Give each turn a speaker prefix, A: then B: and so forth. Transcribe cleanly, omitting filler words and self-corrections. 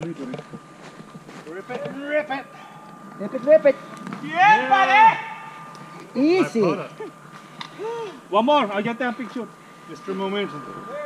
A: Rip it.
B: Rip it. Rip it.
C: Rip it, rip it.
B: Yeah, buddy.
C: Easy.
A: One more, I'll get that picture. Mr. Momentum.